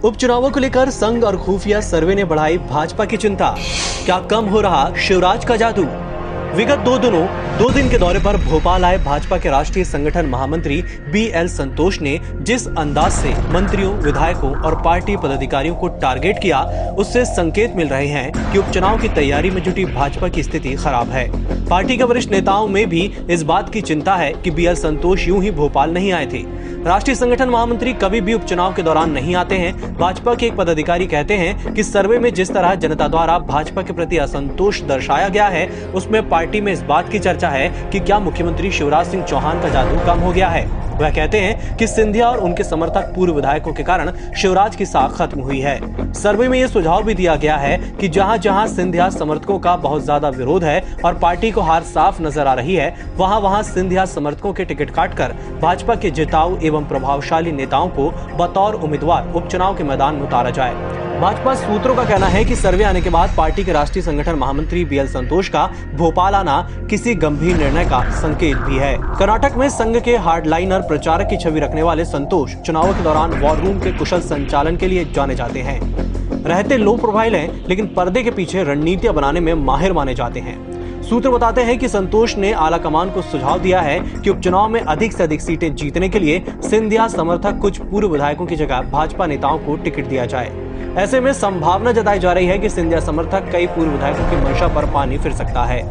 उपचुनावों को लेकर संघ और खुफिया सर्वे ने बढ़ाई भाजपा की चिंता। क्या कम हो रहा शिवराज का जादू? विगत दो दिन के दौरे पर भोपाल आए भाजपा के राष्ट्रीय संगठन महामंत्री BL संतोष ने जिस अंदाज से मंत्रियों, विधायकों और पार्टी पदाधिकारियों को टारगेट किया, उससे संकेत मिल रहे हैं कि उपचुनाव की तैयारी में जुटी भाजपा की स्थिति खराब है। पार्टी के वरिष्ठ नेताओं में भी इस बात की चिंता है कि BL संतोष यूं ही भोपाल नहीं आए थे। राष्ट्रीय संगठन महामंत्री कभी भी उपचुनाव के दौरान नहीं आते हैं। भाजपा के एक पदाधिकारी कहते हैं कि सर्वे में जिस तरह जनता द्वारा भाजपा के प्रति असंतोष दर्शाया गया है, उसमें पार्टी में इस बात की चर्चा है कि क्या मुख्यमंत्री शिवराज सिंह चौहान का जादू कम हो गया है। वह कहते हैं कि सिंधिया और उनके समर्थक पूर्व विधायकों के कारण शिवराज की साख खत्म हुई है। सर्वे में यह सुझाव भी दिया गया है कि जहां जहां सिंधिया समर्थकों का बहुत ज्यादा विरोध है और पार्टी को हार साफ नजर आ रही है, वहां वहां सिंधिया समर्थकों के टिकट काटकर भाजपा के जिताऊ एवं प्रभावशाली नेताओं को बतौर उम्मीदवार उपचुनाव के मैदान में उतारा जाए। भाजपा सूत्रों का कहना है कि सर्वे आने के बाद पार्टी के राष्ट्रीय संगठन महामंत्री BL संतोष का भोपाल आना किसी गंभीर निर्णय का संकेत भी है। कर्नाटक में संघ के हार्डलाइनर प्रचारक की छवि रखने वाले संतोष चुनावों के दौरान वॉर रूम के कुशल संचालन के लिए जाने जाते हैं। रहते लो प्रोफाइल हैं, लेकिन पर्दे के पीछे रणनीतियां बनाने में माहिर माने जाते हैं। सूत्र बताते हैं कि संतोष ने आला कमान को सुझाव दिया है कि उपचुनाव में अधिक से अधिक सीटें जीतने के लिए सिंधिया समर्थक कुछ पूर्व विधायकों की जगह भाजपा नेताओं को टिकट दिया जाए। ऐसे में संभावना जताई जा रही है कि सिंधिया समर्थक कई पूर्व विधायकों की मंशा पर पानी फिर सकता है।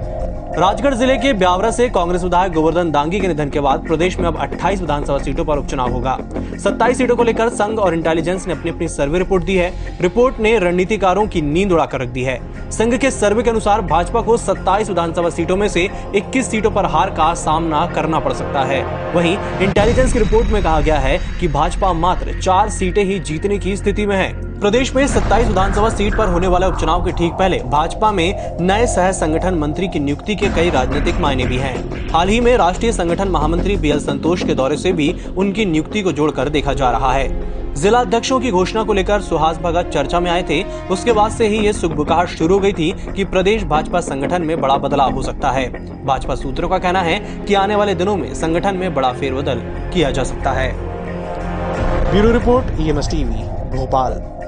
राजगढ़ जिले के ब्यावरा से कांग्रेस विधायक गोवर्धन दांगी के निधन के बाद प्रदेश में अब 28 विधानसभा सीटों पर उपचुनाव होगा। 27 सीटों को लेकर संघ और इंटेलिजेंस ने अपनी अपनी सर्वे रिपोर्ट दी है। रिपोर्ट ने रणनीतिकारों की नींद उड़ाकर रख दी है। संघ के सर्वे के अनुसार भाजपा को 27 विधानसभा सीटों में से 21 सीटों पर हार का सामना करना पड़ सकता है। वहीं इंटेलिजेंस की रिपोर्ट में कहा गया है कि भाजपा मात्र 4 सीटें ही जीतने की स्थिति में है। प्रदेश में 27 विधानसभा सीट पर होने वाले उपचुनाव के ठीक पहले भाजपा में नए सह संगठन मंत्री की नियुक्ति के कई राजनीतिक मायने भी हैं। हाल ही में राष्ट्रीय संगठन महामंत्री BL संतोष के दौरे से भी उनकी नियुक्ति को जोड़कर देखा जा रहा है। जिला अध्यक्षों की घोषणा को लेकर सुहास भगत चर्चा में आए थे। उसके बाद से ही ये सुगबुगाहट शुरू हो गई थी कि प्रदेश भाजपा संगठन में बड़ा बदलाव हो सकता है। भाजपा सूत्रों का कहना है कि आने वाले दिनों में संगठन में बड़ा फेरबदल किया जा सकता है। Bureau report EMS TV Bhopal.